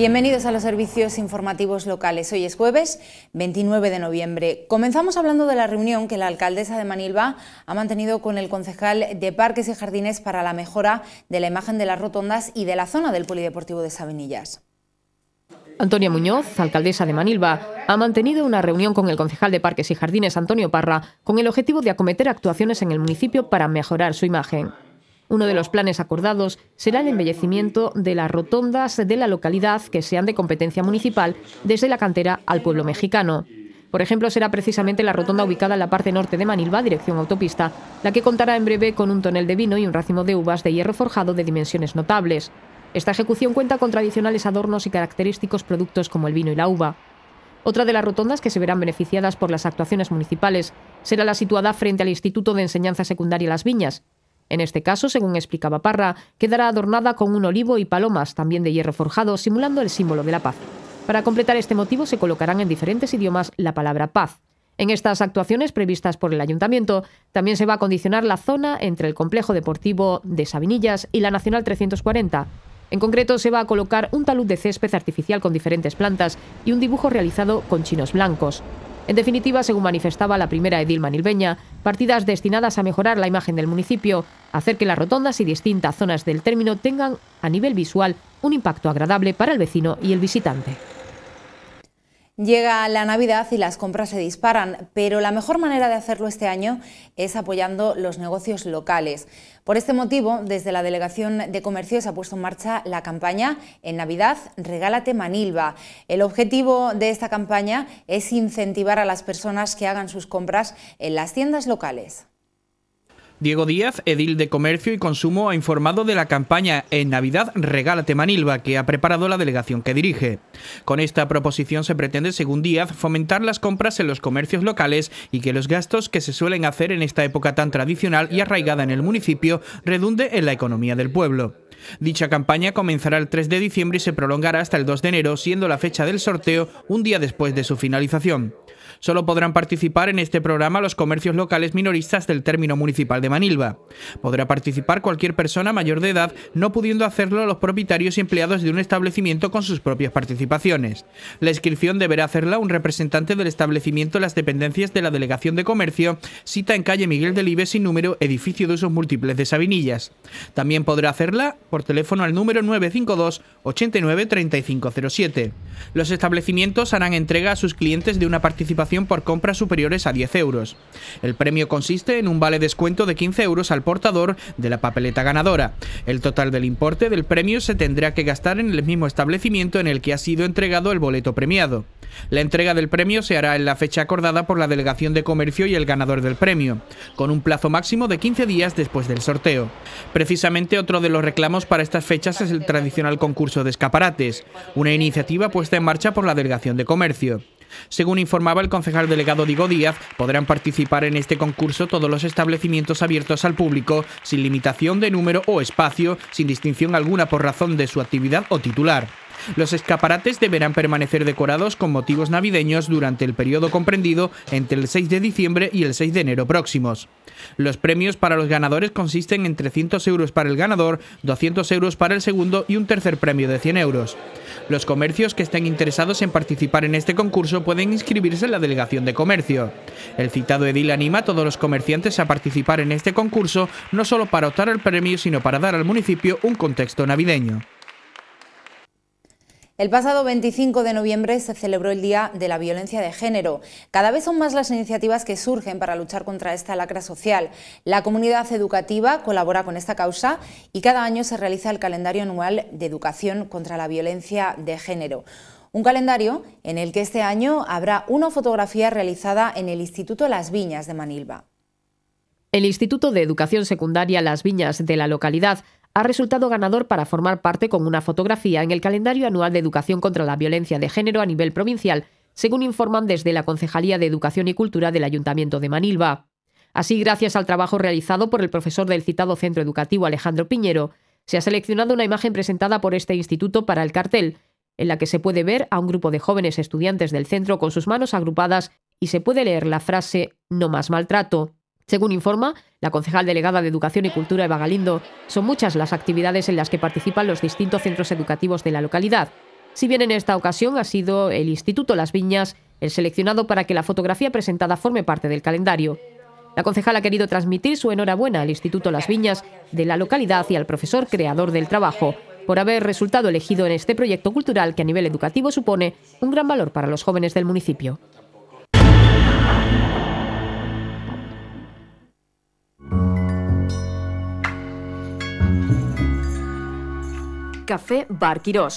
Bienvenidos a los servicios informativos locales. Hoy es jueves 29 de noviembre. Comenzamos hablando de la reunión que la alcaldesa de Manilva ha mantenido con el concejal de Parques y Jardines para la mejora de la imagen de las rotondas y de la zona del Polideportivo de Sabinillas. Antonia Muñoz, alcaldesa de Manilva, ha mantenido una reunión con el concejal de Parques y Jardines, Antonio Parra, con el objetivo de acometer actuaciones en el municipio para mejorar su imagen. Uno de los planes acordados será el embellecimiento de las rotondas de la localidad que sean de competencia municipal desde la cantera al pueblo mexicano. Por ejemplo, será precisamente la rotonda ubicada en la parte norte de Manilva, dirección autopista, la que contará en breve con un tonel de vino y un racimo de uvas de hierro forjado de dimensiones notables. Esta ejecución cuenta con tradicionales adornos y característicos productos como el vino y la uva. Otra de las rotondas que se verán beneficiadas por las actuaciones municipales será la situada frente al Instituto de Enseñanza Secundaria Las Viñas. En este caso, según explicaba Parra, quedará adornada con un olivo y palomas, también de hierro forjado, simulando el símbolo de la paz. Para completar este motivo se colocarán en diferentes idiomas la palabra paz. En estas actuaciones previstas por el Ayuntamiento también se va a acondicionar la zona entre el Complejo Deportivo de Sabinillas y la Nacional 340. En concreto, se va a colocar un talud de césped artificial con diferentes plantas y un dibujo realizado con chinos blancos. En definitiva, según manifestaba la primera edil manilveña, partidas destinadas a mejorar la imagen del municipio, hacer que las rotondas y distintas zonas del término tengan, a nivel visual, un impacto agradable para el vecino y el visitante. Llega la Navidad y las compras se disparan, pero la mejor manera de hacerlo este año es apoyando los negocios locales. Por este motivo, desde la Delegación de Comercio se ha puesto en marcha la campaña En Navidad, Regálate Manilva. El objetivo de esta campaña es incentivar a las personas que hagan sus compras en las tiendas locales. Diego Díaz, edil de Comercio y Consumo, ha informado de la campaña En Navidad, Regálate Manilva, que ha preparado la delegación que dirige. Con esta proposición se pretende, según Díaz, fomentar las compras en los comercios locales y que los gastos que se suelen hacer en esta época tan tradicional y arraigada en el municipio redunde en la economía del pueblo. Dicha campaña comenzará el 3 de diciembre y se prolongará hasta el 2 de enero, siendo la fecha del sorteo un día después de su finalización. Solo podrán participar en este programa los comercios locales minoristas del término municipal de Manilva. Podrá participar cualquier persona mayor de edad, no pudiendo hacerlo los propietarios y empleados de un establecimiento con sus propias participaciones. La inscripción deberá hacerla un representante del establecimiento en las dependencias de la Delegación de Comercio, cita en calle Miguel Delibes sin número, edificio de usos múltiples de Sabinillas. También podrá hacerla por teléfono al número 952 89 3507. Los establecimientos harán entrega a sus clientes de una participación por compras superiores a 10 euros. El premio consiste en un vale descuento de 15 euros al portador de la papeleta ganadora. El total del importe del premio se tendrá que gastar en el mismo establecimiento en el que ha sido entregado el boleto premiado. La entrega del premio se hará en la fecha acordada por la Delegación de Comercio y el ganador del premio, con un plazo máximo de 15 días después del sorteo. Precisamente otro de los reclamos para estas fechas es el tradicional concurso de escaparates, una iniciativa puesta en marcha por la Delegación de Comercio. Según informaba el concejal delegado Diego Díaz, podrán participar en este concurso todos los establecimientos abiertos al público, sin limitación de número o espacio, sin distinción alguna por razón de su actividad o titular. Los escaparates deberán permanecer decorados con motivos navideños durante el periodo comprendido entre el 6 de diciembre y el 6 de enero próximos. Los premios para los ganadores consisten en 300 euros para el ganador, 200 euros para el segundo y un tercer premio de 100 euros. Los comercios que estén interesados en participar en este concurso pueden inscribirse en la Delegación de Comercio. El citado edil anima a todos los comerciantes a participar en este concurso, no solo para optar al premio, sino para dar al municipio un contexto navideño. El pasado 25 de noviembre se celebró el Día de la Violencia de Género. Cada vez son más las iniciativas que surgen para luchar contra esta lacra social. La comunidad educativa colabora con esta causa y cada año se realiza el calendario anual de educación contra la violencia de género. Un calendario en el que este año habrá una fotografía realizada en el Instituto Las Viñas de Manilva. El Instituto de Educación Secundaria Las Viñas de la localidad ha resultado ganador para formar parte con una fotografía en el calendario anual de educación contra la violencia de género a nivel provincial, según informan desde la Concejalía de Educación y Cultura del Ayuntamiento de Manilva. Así, gracias al trabajo realizado por el profesor del citado centro educativo Alejandro Piñero, se ha seleccionado una imagen presentada por este instituto para el cartel, en la que se puede ver a un grupo de jóvenes estudiantes del centro con sus manos agrupadas y se puede leer la frase «No más maltrato». Según informa la concejal delegada de Educación y Cultura, Eva Galindo, son muchas las actividades en las que participan los distintos centros educativos de la localidad. Si bien en esta ocasión ha sido el Instituto Las Viñas el seleccionado para que la fotografía presentada forme parte del calendario. La concejal ha querido transmitir su enhorabuena al Instituto Las Viñas de la localidad y al profesor creador del trabajo, por haber resultado elegido en este proyecto cultural que a nivel educativo supone un gran valor para los jóvenes del municipio. Café Bar Quirós.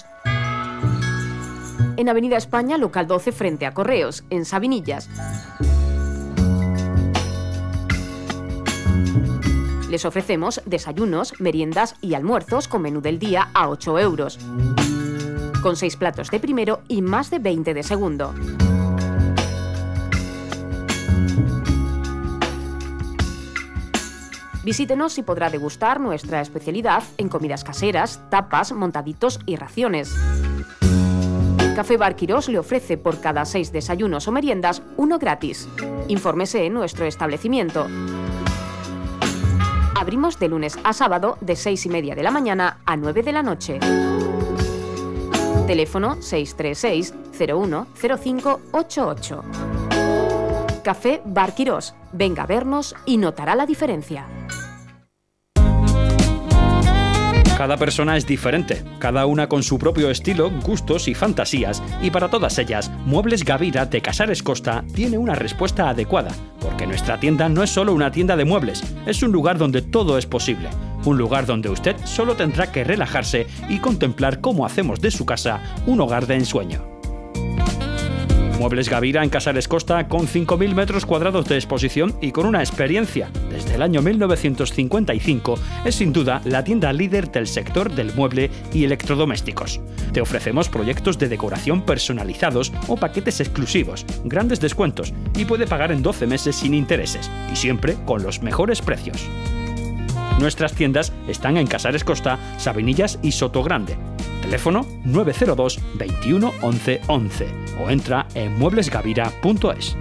En Avenida España, local 12, frente a Correos, en Sabinillas. Les ofrecemos desayunos, meriendas y almuerzos con menú del día a 8 euros, con 6 platos de primero y más de 20 de segundo. Visítenos y podrá degustar nuestra especialidad en comidas caseras, tapas, montaditos y raciones. Café Bar Quirós le ofrece por cada 6 desayunos o meriendas, uno gratis. Infórmese en nuestro establecimiento. Abrimos de lunes a sábado de 6:30 de la mañana a 9 de la noche. Teléfono 636 01 05 88. Café Bar Quirós. Venga a vernos y notará la diferencia. Cada persona es diferente, cada una con su propio estilo, gustos y fantasías, y para todas ellas, Muebles Gavira de Casares Costa tiene una respuesta adecuada, porque nuestra tienda no es solo una tienda de muebles, es un lugar donde todo es posible, un lugar donde usted solo tendrá que relajarse y contemplar cómo hacemos de su casa un hogar de ensueño. Muebles Gavira en Casares Costa, con 5.000 metros cuadrados de exposición y con una experiencia desde el año 1955, es sin duda la tienda líder del sector del mueble y electrodomésticos. Te ofrecemos proyectos de decoración personalizados o paquetes exclusivos, grandes descuentos y puede pagar en 12 meses sin intereses y siempre con los mejores precios. Nuestras tiendas están en Casares Costa, Sabinillas y Sotogrande. Teléfono 902 21 11 11 o entra en mueblesgavira.es.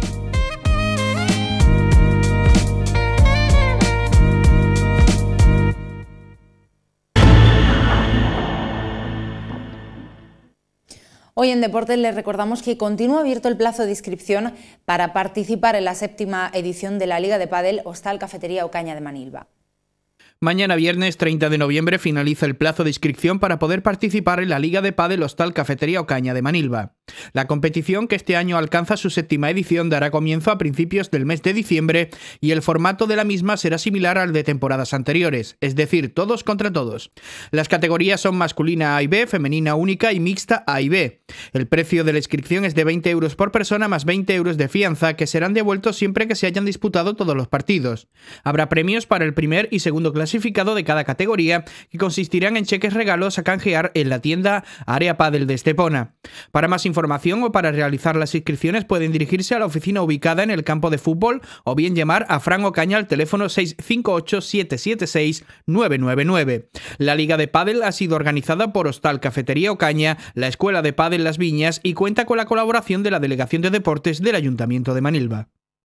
Hoy en Deportes les recordamos que continúa abierto el plazo de inscripción para participar en la 7ª edición de la Liga de Pádel Hostal Cafetería Ocaña de Manilva. Mañana viernes 30 de noviembre finaliza el plazo de inscripción para poder participar en la Liga de Pádel Hostal Cafetería Ocaña de Manilva. La competición, que este año alcanza su 7ª edición, dará comienzo a principios del mes de diciembre y el formato de la misma será similar al de temporadas anteriores, es decir, todos contra todos. Las categorías son masculina A y B, femenina única y mixta A y B. El precio de la inscripción es de 20 euros por persona más 20 euros de fianza, que serán devueltos siempre que se hayan disputado todos los partidos. Habrá premios para el primer y segundo clasificado de cada categoría, que consistirán en cheques regalos a canjear en la tienda Área Pádel de Estepona. Para más información o para realizar las inscripciones pueden dirigirse a la oficina ubicada en el campo de fútbol o bien llamar a Fran Ocaña al teléfono 658 776 999. La Liga de Pádel ha sido organizada por Hostal Cafetería Ocaña, la Escuela de Pádel Las Viñas y cuenta con la colaboración de la Delegación de Deportes del Ayuntamiento de Manilva.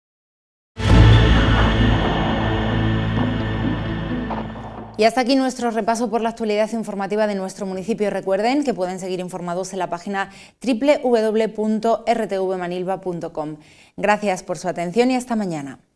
Y hasta aquí nuestro repaso por la actualidad informativa de nuestro municipio. Recuerden que pueden seguir informados en la página www.rtvmanilva.com. Gracias por su atención y hasta mañana.